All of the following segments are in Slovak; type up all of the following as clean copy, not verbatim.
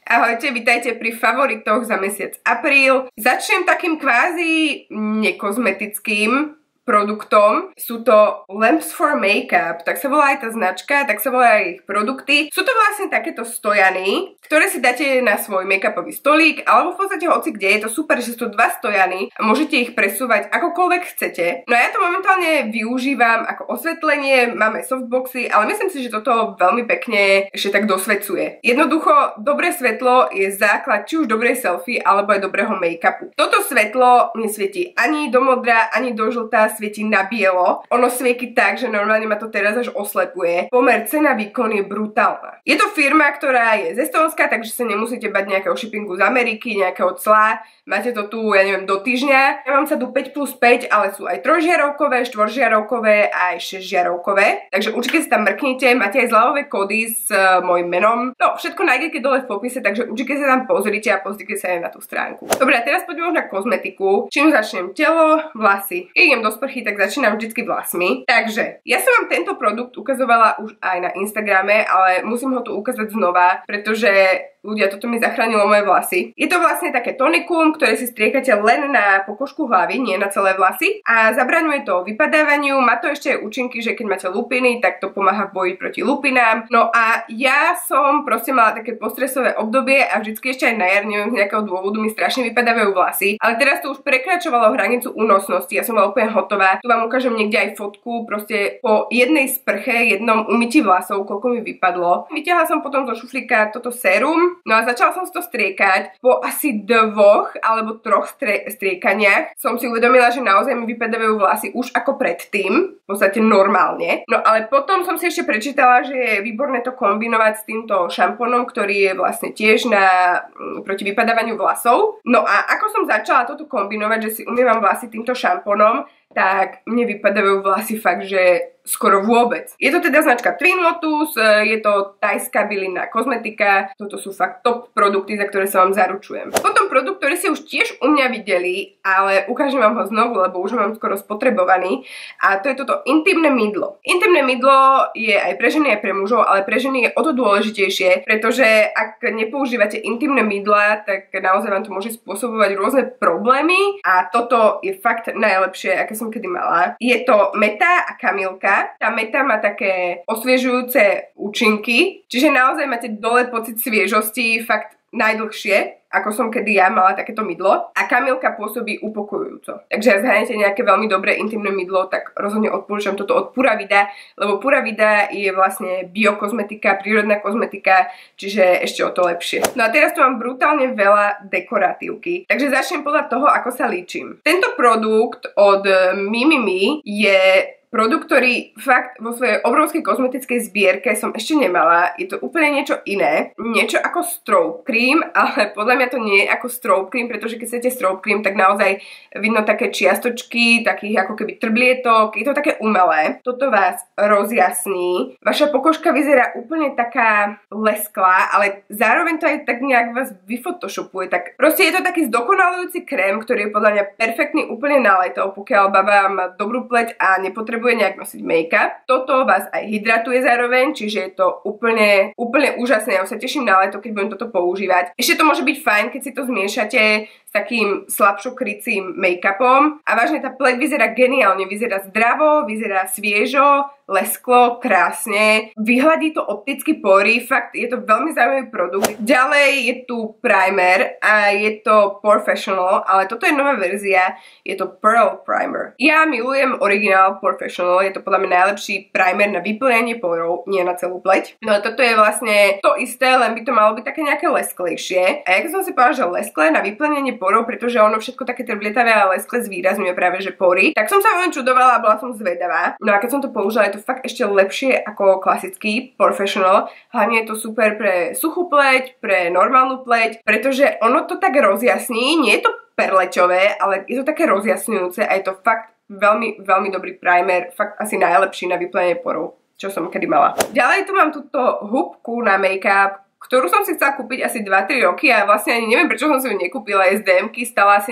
Ahojte, vitajte pri favoritoch za mesiac apríl. Začnem takým kvázi nekozmetickým produktom. Sú to Lamps for Makeup, tak sa volá aj tá značka, tak sa volá aj ich produkty. Sú to vlastne takéto stojany, ktoré si dáte na svoj make-upový stolík, alebo v podstate hoci kde. Je to super, že sú to dva stojany a môžete ich presúvať akokoľvek chcete. No a ja to momentálne využívam ako osvetlenie, máme softboxy, ale myslím si, že toto veľmi pekne ešte tak dosvecuje. Jednoducho, dobré svetlo je základ či už dobrej selfie, alebo aj dobrého make-upu. Toto svetlo nesvieti ani do modra, ani do žltá, svieti na bielo. Ono svieti tak, že normálne ma to teraz až oslepuje. Pomer cena výkon je brutálna. Je to firma, ktorá je z Estónska, takže sa nemusíte bať nejakého shippingu z Ameriky, nejakého cla. Máte to tu, ja neviem, do týždňa. Ja mám sa tu 5+5, ale sú aj 3-žiarovkové, 4-žiarovkové a aj 6-žiarovkové. Takže určite sa tam mrknite, máte aj zľavové kódy s mojím menom. No, všetko nájdete dole v popise, takže určite sa tam pozrite a pozrite sa aj na tú stránku. Dobre, a teraz poďme už na kozmetiku. Čím začnem? Telo, vlasy. Keď idem do sprchy, tak začínam vždycky vlasmi. Takže, ja som vám tento produkt ukazovala už aj na Instagrame, ale musím ho tu ukázať znova, pretože ľudia, toto mi zachránilo moje vlasy. Je to vlastne také tonikum, ktoré si striekate len na pokožku hlavy, nie na celé vlasy. A zabraňuje to vypadávaniu, má to ešte aj účinky, že keď máte lupiny, tak to pomáha v boji proti lupinám. No a ja som proste mala také postresové obdobie a vždycky ešte aj na jar, neviem z nejakého dôvodu, mi strašne vypadávajú vlasy. Ale teraz to už prekračovalo hranicu únosnosti, ja som bola úplne hotová. Tu vám ukážem niekde aj fotku, proste po jednej sprche, jednom umytí vlasov, koľko mi vypadlo. Vytiahla som potom zo šuflíka toto sérum. No a začala som si to striekať. Po asi 2 alebo 3 striekaniach som si uvedomila, že naozaj mi vypadávajú vlasy už ako predtým, v podstate normálne. No ale potom som si ešte prečítala, že je výborné to kombinovať s týmto šampónom, ktorý je vlastne tiež proti vypadávaniu vlasov. No a ako som začala toto kombinovať, že si umývam vlasy týmto šampónom, tak mne vypadávajú vlasy fakt, že skoro vôbec. Je to teda značka Twin Lotus, je to tajská bylinná kozmetika, toto sú fakt top produkty, za ktoré sa vám zaručujem. Potom produkt, ktorý ste už tiež u mňa videli, ale ukážem vám ho znovu, lebo už mám skoro spotrebovaný, a to je toto intimné mydlo. Intimné mydlo je aj pre ženy, aj pre mužov, ale pre ženy je o to dôležitejšie, pretože ak nepoužívate intimné mydla, tak naozaj vám to môže spôsobovať rôzne problémy a toto je fakt najlepšie, aké som kedy mala. Je to meta a kamilka. Tá meta má také osviežujúce účinky, čiže naozaj máte dole pocit sviežosti fakt najdlhšie, ako som kedy ja mala takéto mydlo. A kamilka pôsobí upokojujúco. Takže ak zháňate nejaké veľmi dobré intimné mydlo, tak rozhodne odporúčam toto od Pura Vida, lebo Pura Vida je vlastne biokozmetika, prírodná kozmetika, čiže ešte o to lepšie. No a teraz tu mám brutálne veľa dekoratívky, takže začnem podľa toho, ako sa líčim. Tento produkt od Mimimi je produkt, ktorý fakt vo svojej obrovskej kozmetickej zbierke som ešte nemala. Je to úplne niečo iné. Niečo ako strobe cream, ale podľa mňa to nie je ako strobe cream, pretože keď chcete strobe cream, tak naozaj vidno také čiastočky, takých ako keby trblietok. Je to také umelé. Toto vás rozjasní. Vaša pokožka vyzerá úplne taká lesklá, ale zároveň to aj tak nejak vás vyfotoshopuje. Tak proste je to taký zdokonalujúci krém, ktorý je podľa mňa perfektný úplne na leto, pokiaľ baba má dobrú pleť a nepotrebuje nejak nosiť make-up. Toto vás aj hydratuje zároveň, čiže je to úplne úžasné. Ja sa teším na leto, keď budem toto používať. Ešte to môže byť fajn, keď si to zmiešate s takým slabšo krycím make-upom. A vážne, tá pleť vyzerá geniálne, vyzerá zdravo, vyzerá sviežo, lesklo, krásne. Vyhladí to opticky pory, fakt je to veľmi zaujímavý produkt. Ďalej je tu primer a je to Professional, ale toto je nová verzia, je to Pearl Primer. Ja milujem originál Professional, je to podľa mňa najlepší primer na vyplňanie porov, nie na celú pleť. No a toto je vlastne to isté, len by to malo byť také nejaké lesklejšie. A jak som si povedala, že lesklé na vyplňanie porov, pretože ono všetko také trblietavé a lesklé zvýrazňuje práve že pory, tak som sa veľmi čudovala a bola som zvedavá. No a keď som to použila, je to fakt ešte lepšie ako klasický Professional. Hlavne je to super pre suchú pleť, pre normálnu pleť, pretože ono to tak rozjasní, nie je to perleťové, ale je to také rozjasňujúce a je to fakt veľmi, veľmi dobrý primer, fakt asi najlepší na vyplňanie porov, čo som kedy mala. Ďalej tu mám túto húbku na make-up, ktorú som si chcela kúpiť asi 2-3 roky a vlastne ani neviem, prečo som si ju nekúpila. SDM-ky stala asi nejakých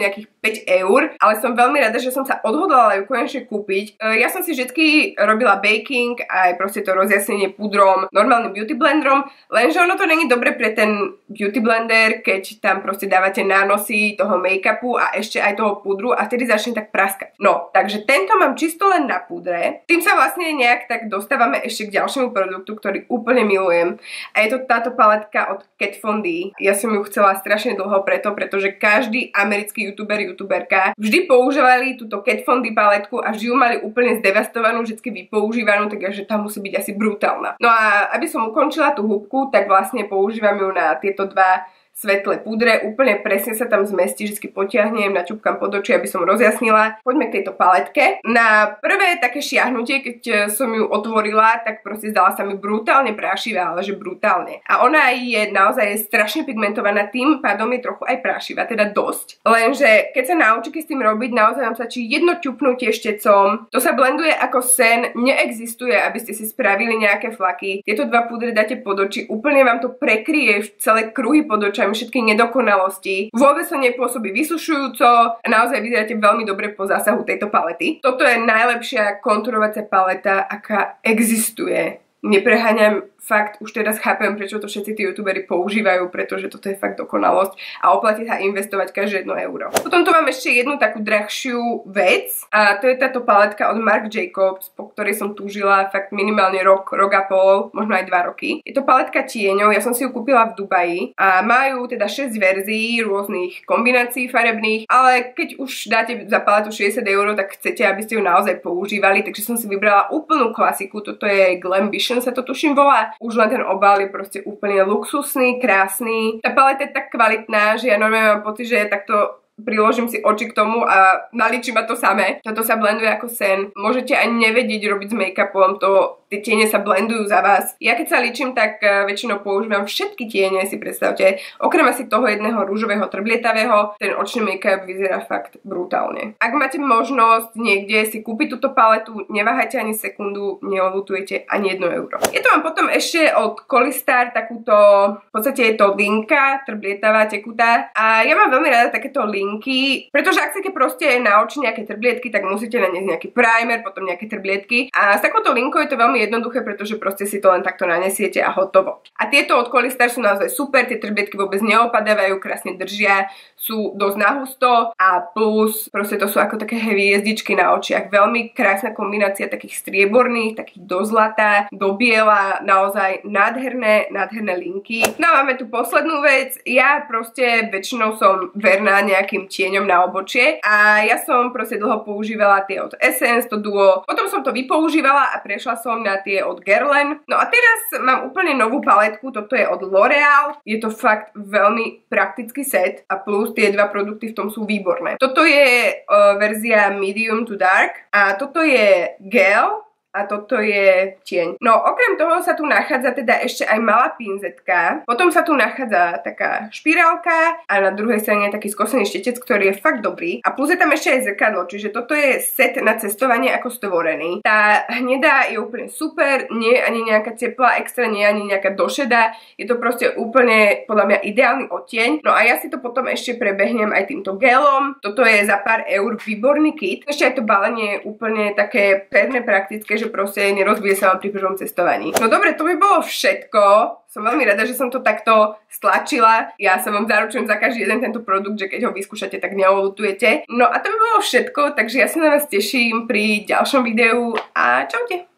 €5, ale som veľmi rada, že som sa odhodlala ju konečne kúpiť. Ja som si vždycky robila baking, aj proste to rozjasnenie pudrom, normálnym beauty blenderom, lenže ono to není dobre pre ten beauty blender, keď tam proste dávate nánosy toho make-upu a ešte aj toho pudru a vtedy začne tak praskať. No, takže tento mám čisto len na pudre. Tým sa vlastne nejak tak dostávame ešte k ďalšiemu produktu, ktorý úplne milujem. A je to táto paletka od Kat Von D. Ja som ju chcela strašne dlho pretože každý americký youtuberka vždy používali túto Kat Von D paletku a vždy ju mali úplne zdevastovanú, vždy vypoužívanú, takže tá musí byť asi brutálna. No a aby som ukončila tú húbku, tak vlastne používam ju na tieto dva svetlé pudre, úplne presne sa tam zmestí, vždy potiahnem, naťupkam pod oči, aby som rozjasnila. Poďme k tejto paletke. Na prvé také šiahnutie, keď som ju otvorila, tak proste zdala sa mi brutálne prášivá, ale že brutálne. A ona je naozaj strašne pigmentovaná, tým pádom je trochu aj prášivá, teda dosť. Lenže keď sa naučíte s tým robiť, naozaj vám stačí jedno ťupnutie štecom. To sa blenduje ako sen, neexistuje, aby ste si spravili nejaké flaky. Tieto dva pudre dáte pod oči, úplne vám to prekryje celé kruhy pod očami, všetky nedokonalosti. Vôbec sa nepôsobí vysušujúco a naozaj vyzeráte veľmi dobre po zásahu tejto palety. Toto je najlepšia kontúrovacia paleta, aká existuje. Nepreháňam, fakt už teraz chápem, prečo to všetci tí youtuberi používajú, pretože toto je fakt dokonalosť a oplatí sa investovať každé €1. Potom tu mám ešte jednu takú drahšiu vec a to je táto paletka od Marc Jacobs, po ktorej som túžila fakt minimálne rok a pol, možno aj 2 roky. Je to paletka tieňov, ja som si ju kúpila v Dubaji a majú teda 6 verzií rôznych kombinácií farebných, ale keď už dáte za paletu €60, tak chcete, aby ste ju naozaj používali, takže som si vybrala úplnú klasiku, toto je Glambition sa to tuším volá. Už len ten obal je proste úplne luxusný, krásny. Tá paleta je tak kvalitná, že ja normálne mám pocit, že takto priložím si oči k tomu a naličí ma to samé. Toto sa blenduje ako sen. Môžete ani nevedieť robiť s make-upom, tie tiene sa blendujú za vás. Ja keď sa ličím, tak väčšinou používam všetky tiene, si predstavte. Okrem asi toho jedného rúžového trblietavého, ten očný make-up vyzerá fakt brutálne. Ak máte možnosť niekde si kúpiť túto paletu, neváhajte ani sekundu, neolutujete ani €1. Je to mám potom ešte od Kolistar takúto, v podstate je to linka, trblietavá, tekutá. A ja mám veľmi rada takéto linky, pretože ak chcete proste na oči nejaké trblietky, tak musíte naniesť nejaký primer, potom nejaké trblietky. A s takouto linkou je to veľmi jednoduché, pretože proste si to len takto nanesiete a hotovo. A tieto od Kolistar sú naozaj super, tie trblietky vôbec neopadávajú, krásne držia, sú dosť nahusto a plus proste to sú ako také hviezdičky na očiach. Veľmi krásna kombinácia takých strieborných, takých do zlata, do biela, naozaj nádherné linky. No a máme tu poslednú vec, ja proste väčšinou som verná nejakým tieňom na obočie a ja som proste dlho používala tie od Essence, to duo, potom som to vypoužívala a prešla som na tie od Guerlain. No a teraz mám úplne novú paletku, toto je od L'Oreal, je to fakt veľmi praktický set a plus tie dva produkty v tom sú výborné. Toto je verzia medium to dark a toto je gel a toto je tieň. No okrem toho sa tu nachádza teda ešte aj malá pinzetka, potom sa tu nachádza taká špirálka a na druhej strane je taký skosený štetec, ktorý je fakt dobrý a plus je tam ešte aj zrkadlo, čiže toto je set na cestovanie ako stvorený. Tá hnedá je úplne super, nie je ani nejaká teplá extra, nie je ani nejaká došedá, je to proste úplne podľa mňa ideálny odtieň. No a ja si to potom ešte prebehnem aj týmto gelom, toto je za pár eur výborný kit. Ešte aj to balenie je úplne také pevné, praktické, že proste nerozbije sa vám pri prvom cestovaní. No dobre, to by bolo všetko. Som veľmi rada, že som to takto stlačila. Ja sa vám zaručujem za každý jeden tento produkt, že keď ho vyskúšate, tak neolutujete. No a to by bolo všetko, takže ja sa na vás teším pri ďalšom videu a čaute.